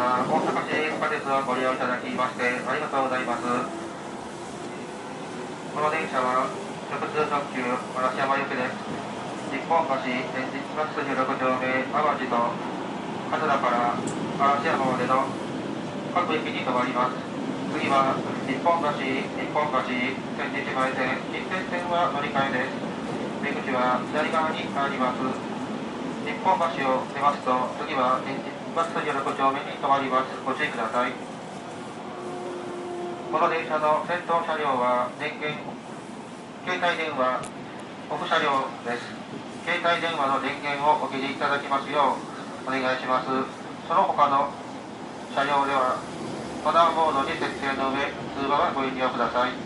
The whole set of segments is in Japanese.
大阪市地下鉄をご利用いただきましてありがとうございます。この電車は直通特急嵐山行きです。日本橋前日バス16条目淡路と桂から嵐山までの各駅に停まります。次は日本橋千日前線近鉄線は乗り換えです。出口は左側にあります。日本橋を出ますと次は前日バス16丁目に停まります。ご注意ください。この電車の先頭車両は携帯電話オフ車両です。携帯電話の電源をお切りいただきますようお願いします。その他の車両ではマナーモードに設定の上、通話はご遠慮ください。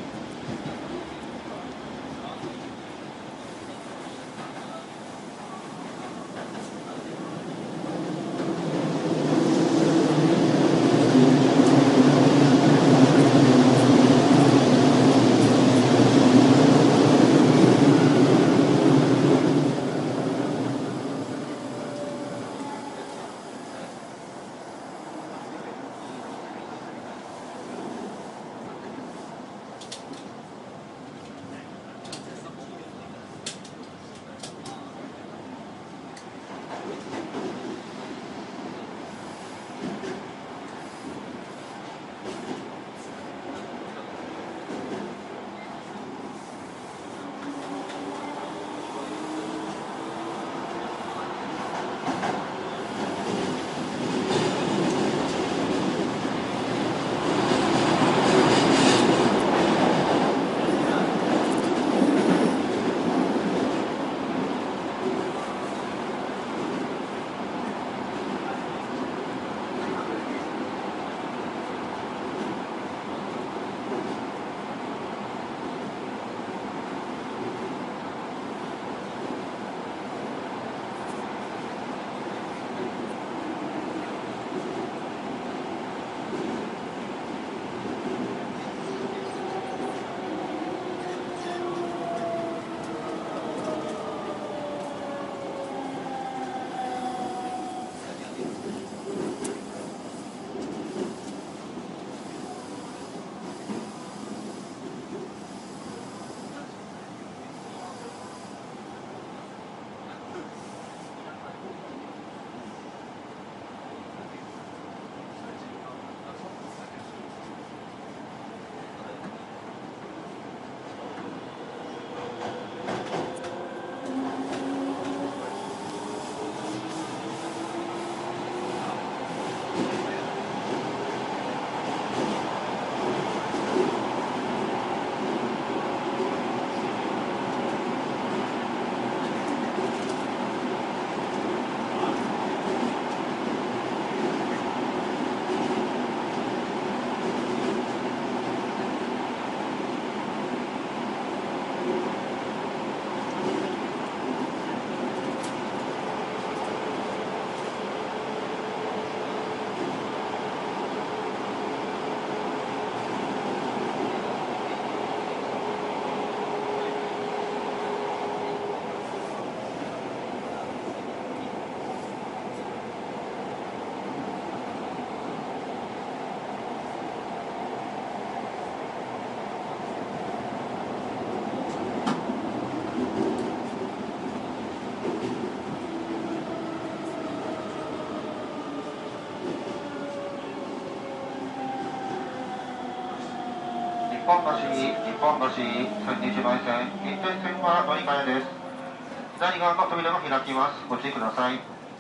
日本橋千日前線近鉄線は乗り換えです。左側の扉が開きます。ご注意ください。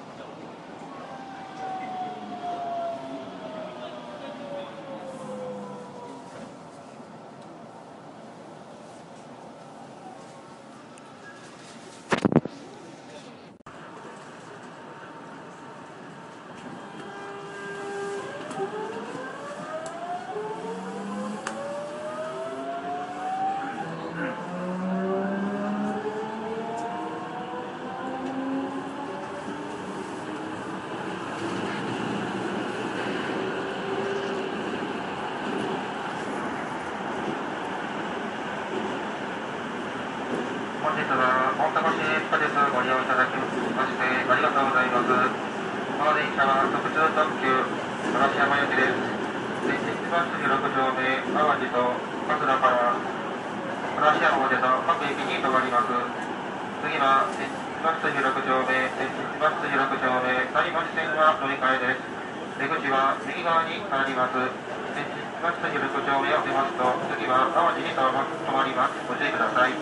本日は大阪市地下鉄をご利用いただきましてありがとうございます。この電車は直通特急嵐山行きです。電鉄バス16条目、淡路と春日から嵐山までの各駅に停まります。次は電鉄バス16条目、電鉄バス16条目、谷町線が乗り換えです。出口は右側に変わります。電鉄バス16条目を出ますと、次は淡路に停まります。ご注意ください。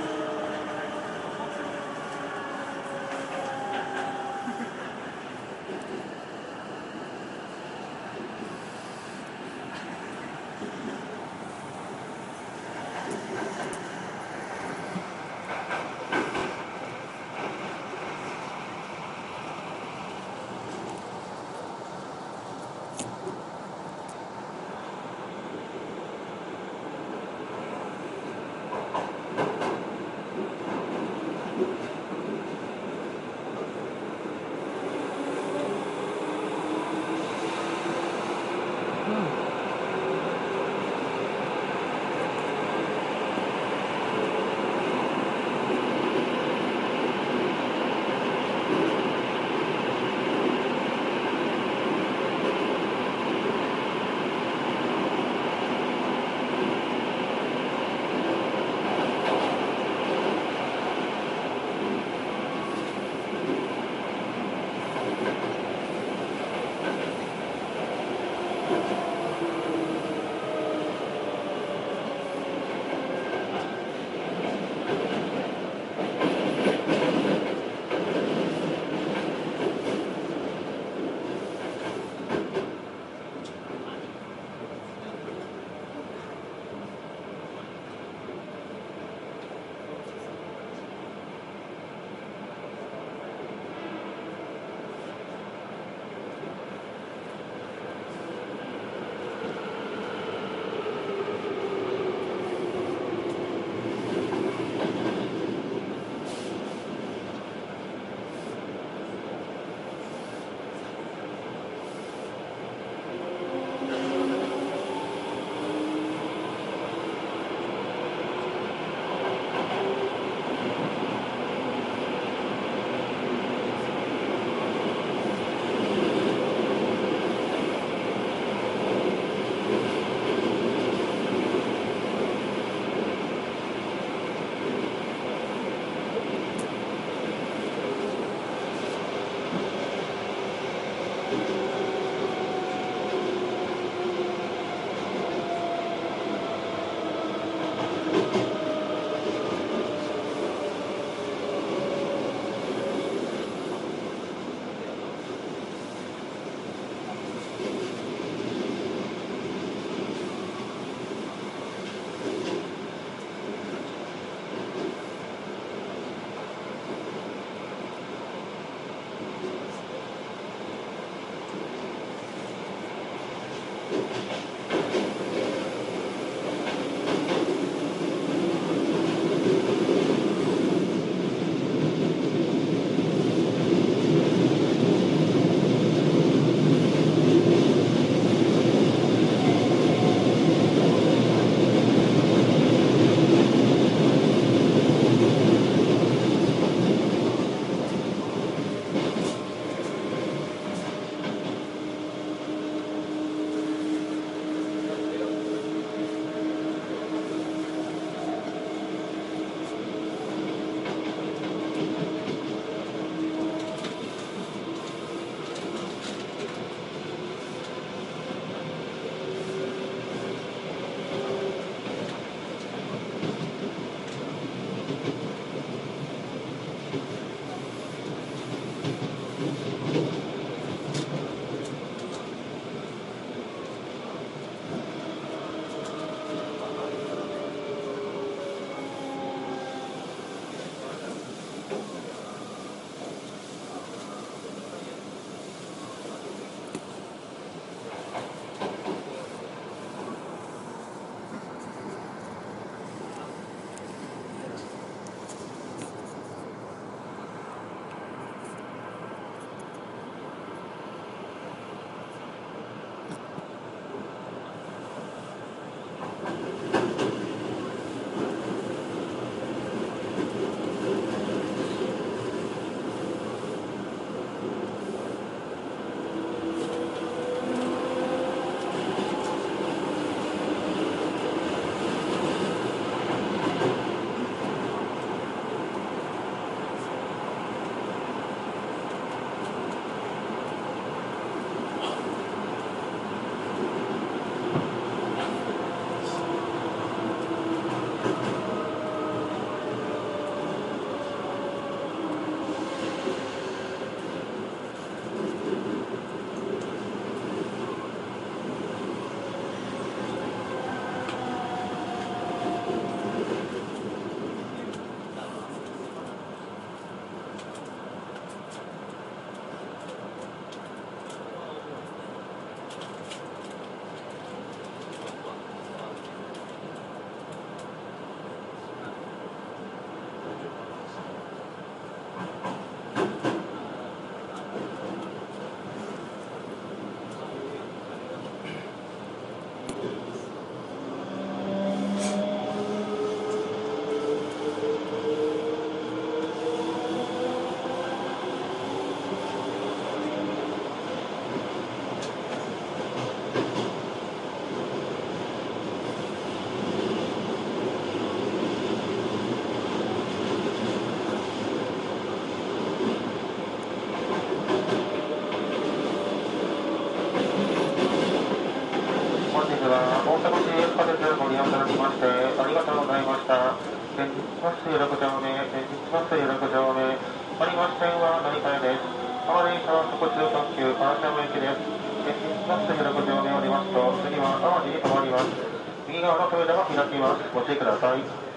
現実バス有楽町名、現実バス有楽町名、ありませんは乗り換えです。浜電車は速中特急嵐山行きです。現実バス有楽町名を降りますと、次は淡路に停まります。右側の扉が開きます。ご注意ください。